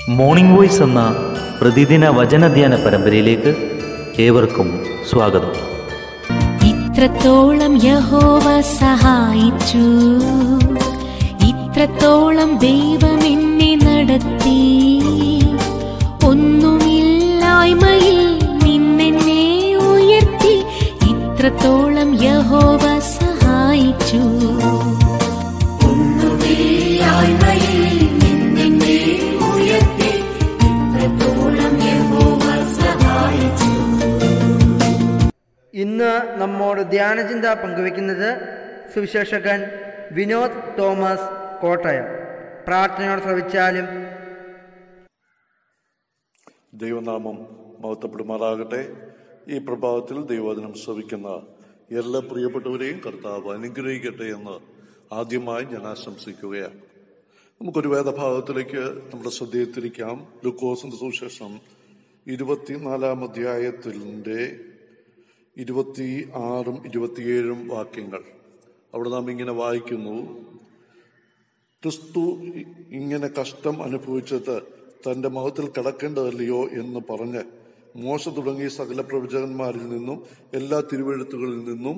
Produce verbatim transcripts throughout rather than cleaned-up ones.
Morning voice എന്ന പ്രതിദിന വചനധ്യാന പരമ്പരയിലേക്ക് ഏവർക്കും സ്വാഗതം. ഇത്രത്തോളം യഹോവ സഹായിച്ചു, ഇത്രത്തോളം ദൈവം എന്നെ നടത്തി, ഒന്നുമില്ലായ്മയിൽ നിന്നെന്നെ ഉയർത്തി, ഇത്രത്തോളം യഹോവ സഹായിച്ചു. ഇന്ന് നമ്മോട് ധ്യാനചിന്ത പങ്കുവയ്ക്കുന്നത് സുവിശേഷകൻ വിനോദ് തോമസ് കോട്ടയം. പ്രാർത്ഥനയോട് ശ്രവിച്ചാലും. ദൈവനാമം മഹത്വപ്പെടുമാറാകട്ടെ. ഈ പ്രഭാതത്തിൽ ദൈവവചനം ശ്രവിക്കുന്ന എല്ലാ പ്രിയപ്പെട്ടവരെയും കർത്താവ് അനുഗ്രഹിക്കട്ടെ എന്ന് ആദ്യമായി ഞാൻ ആശംസിക്കുകയാണ്. നമുക്കൊരു വേദഭാഗത്തിലേക്ക് നമ്മുടെ ശ്രദ്ധയെത്തിരിക്കാം. ലൂക്കോസിന്റെ സുവിശേഷം ഇരുപത്തിനാലാം അധ്യായത്തിന്റെ ഇരുപത്തി ആറും ഇരുപത്തിയേഴും വാക്യങ്ങൾ. അവിടെ നാം ഇങ്ങനെ വായിക്കുന്നു: ക്രിസ്തു ഇങ്ങനെ കഷ്ടം അനുഭവിച്ചത് തന്റെ മഹത്തിൽ കിടക്കേണ്ടതല്ലയോ എന്ന് പറഞ്ഞ് മോശ തുടങ്ങിയ സകല പ്രവചകന്മാരിൽ നിന്നും എല്ലാ തിരുവെഴുത്തുകളിൽ നിന്നും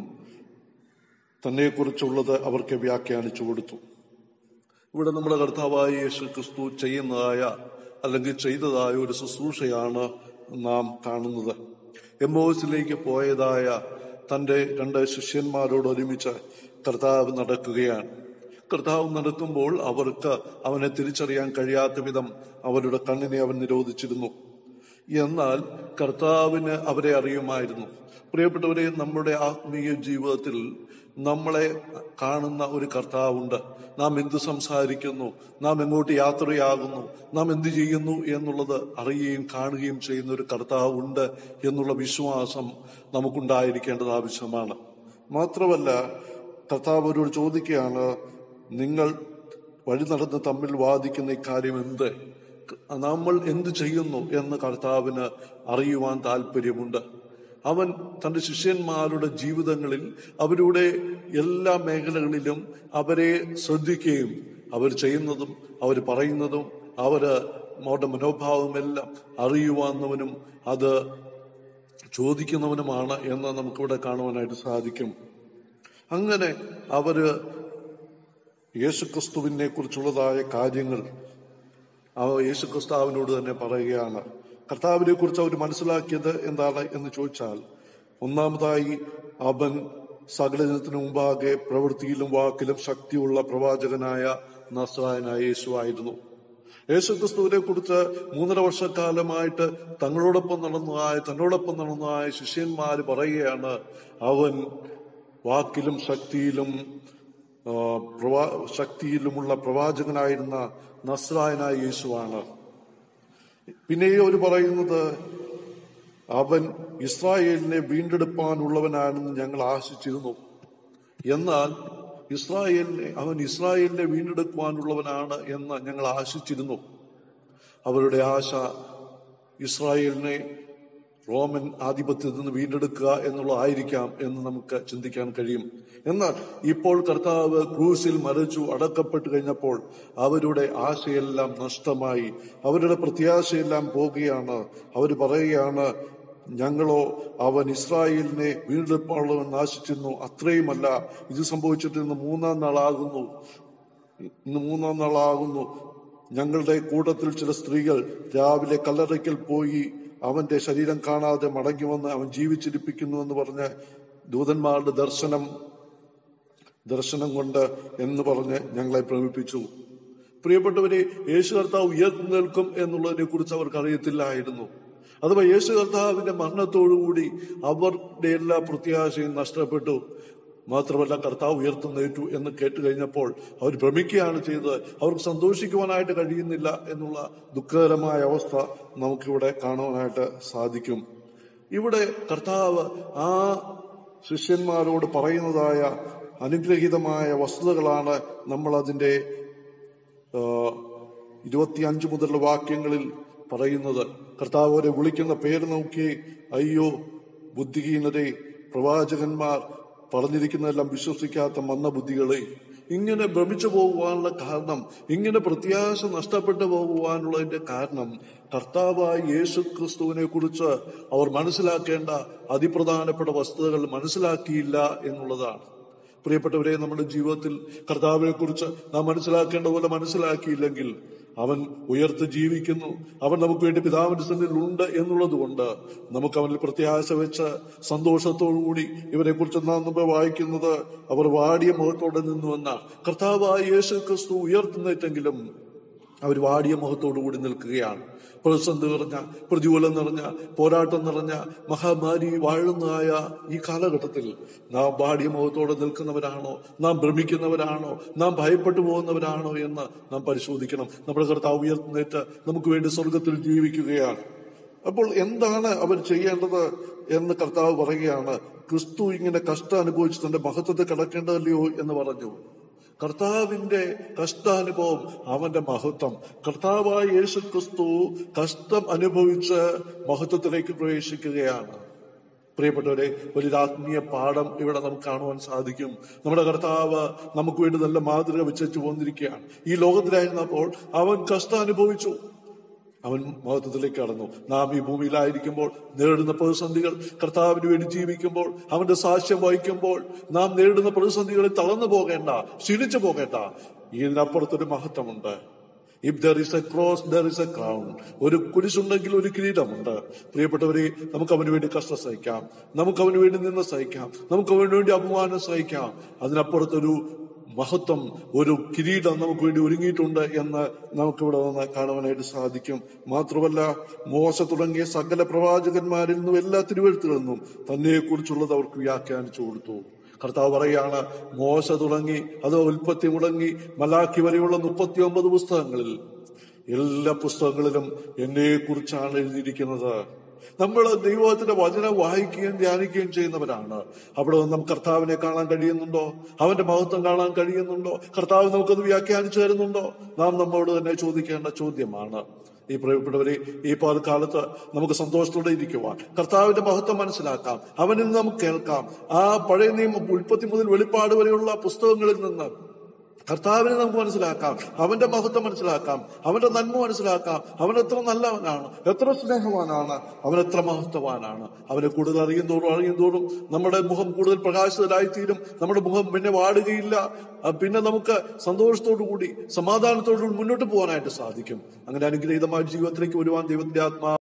തന്നെക്കുറിച്ചുള്ളത് അവർക്ക് വ്യാഖ്യാനിച്ചു കൊടുത്തു. ഇവിടെ നമ്മുടെ കർത്താവായ യേശു ക്രിസ്തു ചെയ്യുന്നതായ അല്ലെങ്കിൽ ചെയ്തതായ ഒരു ശുശ്രൂഷയാണ് നാം കാണുന്നത്. എമ്മോസിലേക്ക് പോയതായ തൻ്റെ രണ്ട് ശിഷ്യന്മാരോട് ഒരുമിച്ച് കർത്താവ് നടക്കുകയാണ്. കർത്താവ് നടക്കുമ്പോൾ അവർക്ക് അവനെ തിരിച്ചറിയാൻ കഴിയാത്ത വിധം അവരുടെ കണ്ണിനെ അവൻ നിരോധിച്ചിരുന്നു. എന്നാൽ കർത്താവിന് അവരെ അറിയുമായിരുന്നു. പ്രിയപ്പെട്ടവരെ, നമ്മുടെ ആത്മീയ ജീവിതത്തിൽ നമ്മളെ കാണുന്ന ഒരു കർത്താവുണ്ട്. നാം എന്ത് സംസാരിക്കുന്നു, നാം എങ്ങോട്ട് യാത്രയാകുന്നു, നാം എന്ത് ചെയ്യുന്നു എന്നുള്ളത് അറിയുകയും കാണുകയും ചെയ്യുന്ന ഒരു കർത്താവുണ്ട് എന്നുള്ള വിശ്വാസം നമുക്കുണ്ടായിരിക്കേണ്ടത് ആവശ്യമാണ്. മാത്രമല്ല, കർത്താവ് അവരോട് ചോദിക്കുകയാണ്, നിങ്ങൾ വഴി നടന്ന് തമ്മിൽ വാദിക്കുന്ന ഇക്കാര്യം എന്ത്? നമ്മൾ എന്ത് ചെയ്യുന്നു എന്ന് കർത്താവിന് അറിയുവാൻ താല്പര്യമുണ്ട്. അവൻ തൻ്റെ ശിഷ്യന്മാരുടെ ജീവിതങ്ങളിൽ അവരുടെ എല്ലാ മേഖലകളിലും അവരെ ശ്രദ്ധിക്കുകയും അവർ ചെയ്യുന്നതും അവർ പറയുന്നതും അവര് അവരുടെ മനോഭാവമെല്ലാം അറിയുവാന്നവനും അത് ചോദിക്കുന്നവനുമാണ് എന്ന് നമുക്കിവിടെ കാണുവാനായിട്ട് സാധിക്കും. അങ്ങനെ അവര് യേശുക്രിസ്തുവിനെ കുറിച്ചുള്ളതായ കാര്യങ്ങൾ യേശുക്രിസ്തുവിനോട് തന്നെ പറയുകയാണ്. കർത്താവിനെ കുറിച്ച് അവർ മനസ്സിലാക്കിയത് എന്താണ് എന്ന് ചോദിച്ചാൽ, ഒന്നാമതായി അവൻ സകലജനത്തിനു മുമ്പാകെ പ്രവൃത്തിയിലും വാക്കിലും ശക്തിയുള്ള പ്രവാചകനായ നസ്രായനായ യേശു ആയിരുന്നു. യേശുക്രിസ്തുവിനെ കുറിച്ച് മൂന്നര വർഷക്കാലമായിട്ട് തങ്ങളോടൊപ്പം നടന്നതായ തന്നോടൊപ്പം നടന്നതായ ശിഷ്യന്മാര് പറയുകയാണ്, അവൻ വാക്കിലും ശക്തിയിലും പ്രവാ ശക്തിയിലുമുള്ള പ്രവാചകനായിരുന്ന നസ്രായനായ യേശുവാണ്. പിന്നെയും അവർ പറയുന്നത്, അവൻ ഇസ്രായേലിനെ വീണ്ടെടുപ്പാനുള്ളവനാണെന്ന് ഞങ്ങൾ ആശിച്ചിരുന്നു. എന്നാൽ ഇസ്രായേലിനെ അവൻ ഇസ്രായേലിനെ വീണ്ടെടുക്കുവാനുള്ളവനാണ് എന്ന് ഞങ്ങൾ ആശിച്ചിരുന്നു. അവരുടെ ആശ ഇസ്രായേലിനെ റോമൻ ആധിപത്യത്തിൽ നിന്ന് വീണ്ടെടുക്കുക എന്നുള്ളതായിരിക്കാം എന്ന് നമുക്ക് ചിന്തിക്കാൻ കഴിയും. എന്നാൽ ഇപ്പോൾ കർത്താവ് ക്രൂസിൽ മരിച്ചു അടക്കപ്പെട്ട് കഴിഞ്ഞപ്പോൾ അവരുടെ ആശയെല്ലാം നഷ്ടമായി, അവരുടെ പ്രത്യാശയെല്ലാം പോകുകയാണ്. അവർ പറയുകയാണ്, ഞങ്ങളോ അവൻ ഇസ്രായേലിനെ വീണ്ടെടുപ്പാനുള്ളവൻ ആശിച്ചിരുന്നു. അത്രയുമല്ല, ഇത് സംഭവിച്ചിട്ട് ഇന്ന് മൂന്നാം നാളാകുന്നു ഇന്ന് മൂന്നാം നാളാകുന്നു ഞങ്ങളുടെ കൂട്ടത്തിൽ ചില സ്ത്രീകൾ രാവിലെ കല്ലറയ്ക്കൽ പോയി അവന്റെ ശരീരം കാണാതെ മടങ്ങി വന്ന് അവൻ ജീവിച്ചിരിപ്പിക്കുന്നു എന്ന് പറഞ്ഞ് ദൂതന്മാരുടെ ദർശനം ദർശനം കൊണ്ട് എന്ന് പറഞ്ഞ് ഞങ്ങളെ ഭ്രമിപ്പിച്ചു. പ്രിയപ്പെട്ടവരെ, യേശു കർത്താവ് ഉയർന്നേൽക്കും എന്നുള്ളതിനെ കുറിച്ച് അവർക്ക് അറിയത്തില്ലായിരുന്നു. അഥവാ യേശു കർത്താവിന്റെ മരണത്തോടുകൂടി അവരുടെ എല്ലാ പ്രത്യാശയും നഷ്ടപ്പെട്ടു. മാത്രമല്ല, കർത്താവ് ഉയർത്തുന്നേറ്റു എന്ന് കേട്ട് കഴിഞ്ഞപ്പോൾ അവർ ഭ്രമിക്കുകയാണ് ചെയ്തത്. അവർക്ക് സന്തോഷിക്കുവാനായിട്ട് കഴിയുന്നില്ല എന്നുള്ള ദുഃഖകരമായ അവസ്ഥ നമുക്കിവിടെ കാണുവാനായിട്ട് സാധിക്കും. ഇവിടെ കർത്താവ് ആ ശിഷ്യന്മാരോട് പറയുന്നതായ അനുഗ്രഹീതമായ വസ്തുതകളാണ് നമ്മൾ അതിൻ്റെ ഇരുപത്തി അഞ്ച് മുതലുള്ള വാക്യങ്ങളിൽ പറയുന്നത്. കർത്താവ് അവരെ വിളിക്കുന്ന പേര് നോക്കി, അയ്യോ ബുദ്ധിഹീനരെ, പ്രവാചകന്മാർ പറഞ്ഞിരിക്കുന്നതെല്ലാം വിശ്വസിക്കാത്ത മന്ദബുദ്ധികളെ, ഇങ്ങനെ ഭ്രമിച്ചു പോകുവാനുള്ള കാരണം, ഇങ്ങനെ പ്രത്യാശ നഷ്ടപ്പെട്ടു പോകുവാനുള്ളതിന്റെ കാരണം കർത്താവായ യേശു ക്രിസ്തുവിനെ കുറിച്ച് അവർ മനസ്സിലാക്കേണ്ട അതിപ്രധാനപ്പെട്ട വസ്തുതകൾ മനസ്സിലാക്കിയില്ല എന്നുള്ളതാണ്. പ്രിയപ്പെട്ടവരെ, നമ്മുടെ ജീവിതത്തിൽ കർത്താവിനെ കുറിച്ച് നാം മനസ്സിലാക്കേണ്ട പോലെ മനസ്സിലാക്കിയില്ലെങ്കിൽ അവൻ ഉയർത്ത് ജീവിക്കുന്നു, അവൻ നമുക്ക് വേണ്ടി പിതാവിന്റെ സന്നിധിയിൽ ഉണ്ട് എന്നുള്ളത് കൊണ്ട് നമുക്ക് അവനിൽ പ്രത്യാശ വെച്ച് സന്തോഷത്തോടുകൂടി ഇവരെ കുറിച്ച് നാം മുമ്പ് വായിക്കുന്നത് അവർ വാടിയ മുഖത്തോടെ നിന്നുവെന്ന കർത്താവായ യേശു ക്രിസ്തു ഉയർത്തുന്നേറ്റെങ്കിലും അവർ വാടിയ മുഖത്തോടുകൂടി നിൽക്കുകയാണ്. പ്രതിസന്ധി നിറഞ്ഞ, പ്രതികൂലം നിറഞ്ഞ, പോരാട്ടം നിറഞ്ഞ, മഹാമാരി വാഴുന്നതായ ഈ കാലഘട്ടത്തിൽ നാം വാടിയ മുഖത്തോടെ നിൽക്കുന്നവരാണോ, നാം ഭ്രമിക്കുന്നവരാണോ, നാം ഭയപ്പെട്ടു പോകുന്നവരാണോ എന്ന് നാം പരിശോധിക്കണം. നമ്മുടെ കർത്താവ് ഉയർത്തുന്നേറ്റ് നമുക്ക് വേണ്ടി സ്വർഗത്തിൽ ജീവിക്കുകയാണ്. അപ്പോൾ എന്താണ് അവർ ചെയ്യേണ്ടത് എന്ന് കർത്താവ് പറയുകയാണ്. ക്രിസ്തു ഇങ്ങനെ കഷ്ടം അനുഭവിച്ച് തന്റെ മഹത്വത്തെ കടക്കേണ്ടതല്ലയോ എന്ന് പറഞ്ഞു. കർത്താവിന്റെ കഷ്ടാനുഭവം അവന്റെ മഹത്വം. കർത്താവായ യേശു ക്രിസ്തു കഷ്ടം അനുഭവിച്ച് മഹത്വത്തിലേക്ക് പ്രവേശിക്കുകയാണ്. പ്രിയപ്പെട്ടവരെ, വലിയൊരു ആത്മീയ പാഠം ഇവിടെ നമുക്ക് കാണുവാൻ സാധിക്കും. നമ്മുടെ കർത്താവ് നമുക്ക് വേണ്ടി നല്ല മാതൃക വെച്ചു പോന്നിരിക്കുകയാണ്. ഈ ലോകത്തിലായിരുന്നപ്പോൾ അവൻ കഷ്ടം അനുഭവിച്ചു, അവൻ മഹത്വത്തിലേക്ക് കടന്നു. നാം ഈ ഭൂമിയിലായിരിക്കുമ്പോൾ നേരിടുന്ന പ്രതിസന്ധികൾ, കർത്താവിന് വേണ്ടി ജീവിക്കുമ്പോൾ, അവന്റെ സാക്ഷ്യം വഹിക്കുമ്പോൾ നാം നേരിടുന്ന പ്രതിസന്ധികളിൽ തളർന്നു പോകേണ്ട, ക്ഷീണിച്ചു പോകേണ്ട. ഇതിനപ്പുറത്തൊരു മഹത്വമുണ്ട്. If there is a cross there is a crown. ഒരു കുരിശുണ്ടെങ്കിൽ ഒരു കിരീടമുണ്ട്. പ്രിയപ്പെട്ടവരെ, നമുക്ക് അവന് വേണ്ടി കഷ്ടം സഹിക്കാം, നമുക്ക് അവന് വേണ്ടി നിന്ന് സഹിക്കാം, നമുക്ക് അവന് വേണ്ടി അപമാനം സഹിക്കാം. അതിനപ്പുറത്തൊരു മഹത്വം, ഒരു കിരീടം നമുക്ക് വേണ്ടി ഒരുങ്ങിയിട്ടുണ്ട് എന്ന് നമുക്കിവിടെ നിന്ന് കാണുവാനായിട്ട് സാധിക്കും. മാത്രമല്ല, മോശ തുടങ്ങിയ സകല പ്രവാചകന്മാരിൽ നിന്നും എല്ലാ തിരുവെഴുത്തുകളിൽ നിന്നും തന്നെ കുറിച്ചുള്ളത് അവർക്ക് വ്യാഖ്യാനിച്ചു കൊടുത്തു. കർത്താവ് പറയാണ്, മോശ തുടങ്ങി അത് ഉൽപ്പത്തി മുടങ്ങി മലാഖി വരെയുള്ള മുപ്പത്തി ഒമ്പത് പുസ്തകങ്ങളിൽ എല്ലാ പുസ്തകങ്ങളിലും എന്നെ കുറിച്ചാണ് എഴുതിയിരിക്കുന്നത്. നമ്മൾ ദൈവത്തിന്റെ വചനം വായിക്കുകയും ധ്യാനിക്കുകയും ചെയ്യുന്നവരാണ്. അവിടെ നിന്ന് നമുക്ക് കർത്താവിനെ കാണാൻ കഴിയുന്നുണ്ടോ? അവന്റെ മഹത്വം കാണാൻ കഴിയുന്നുണ്ടോ? കർത്താവ് നമുക്കത് വ്യാഖ്യാനിച്ചു തരുന്നുണ്ടോ? നാം നമ്മോട് തന്നെ ചോദിക്കേണ്ട ചോദ്യമാണ്. ഈ പ്രിയപ്പെട്ടവരെ, ഈ കാലത്ത് നമുക്ക് സന്തോഷത്തോടെ ഇരിക്കുവാൻ, കർത്താവിന്റെ മഹത്വം മനസ്സിലാക്കാം, അവനിൽ നിന്ന് നമുക്ക് കേൾക്കാം. ആ പഴയ നിയമം ഉൽപ്പത്തി മുതൽ വെളിപ്പാട് വരെയുള്ള പുസ്തകങ്ങളിൽ നിന്ന് കർത്താവിനെ നമുക്ക് മനസ്സിലാക്കാം, അവന്റെ മഹത്വം മനസ്സിലാക്കാം, അവന്റെ നന്മ മനസ്സിലാക്കാം. അവൻ എത്ര നല്ലവനാണ്, എത്ര സ്നേഹവാനാണ്, അവൻ എത്ര മഹത്വവാനാണ്. അവനെ കൂടുതൽ അറിയും തോറും അറിയും തോറും നമ്മുടെ മുഖം കൂടുതൽ പ്രകാശിതരായിത്തീരും. നമ്മുടെ മുഖം പിന്നെ വാടുകയില്ല. പിന്നെ നമുക്ക് സന്തോഷത്തോടു കൂടി സമാധാനത്തോടു കൂടി മുന്നോട്ട് പോകാനായിട്ട് സാധിക്കും. അങ്ങനെ അനുഗ്രഹീതമായ ജീവിതത്തിലേക്ക് വരുവാൻ ദൈവത്തിന്റെ ആത്മാ